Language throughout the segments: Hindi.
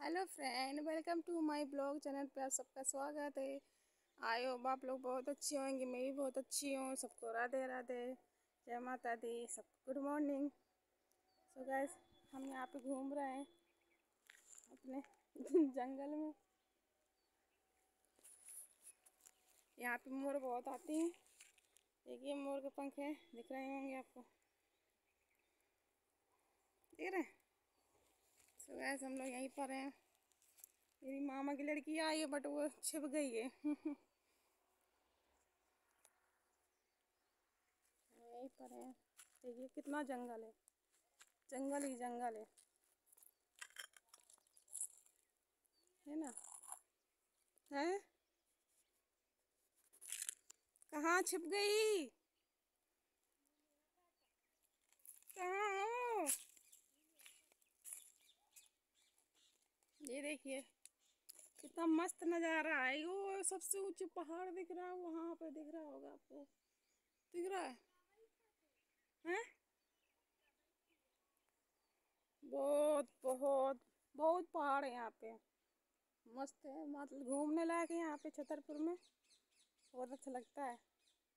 Hello friend, welcome to my blog channel पे आप सबका स्वागत है। आए हो आप लोग बहुत अच्छे होंगे, मैं भी बहुत अच्छी हूँ। सबको राधे राधे, जय माता दी, सबको गुड मॉर्निंग। सो गाइस, हम यहाँ पे घूम रहे हैं अपने जंगल में। यहाँ पे मोर बहुत आती हैं। देखिए मोर के पंख हैं, दिख रहे होंगे आपको, देख रहे हैं। सो गाइस, हम लोग यहीं पर हैं। मेरी मामा की लड़की आई है बट वो छिप गई है यहीं पर है। देखिए कितना जंगल है, जंगल ही जंगल है ना। है, कहाँ छिप गई? कहाँ हो? ये देखिए कितना मस्त नज़ारा है। वो सबसे ऊंचे पहाड़ दिख रहा है, वहां पे दिख रहा होगा आपको, दिख रहा है। हैं? बहुत बहुत बहुत पहाड़ है यहाँ पे, मस्त है। मतलब घूमने लायक है यहाँ पे छतरपुर में, बहुत अच्छा लगता है।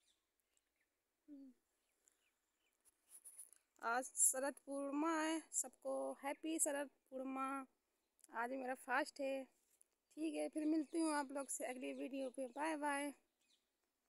आज शरद पूर्णिमा है, सबको हैप्पी शरद पूर्णिमा। आज मेरा फास्ट है। ठीक है, फिर मिलती हूँ आप लोग से अगली वीडियो पे। Bye bye.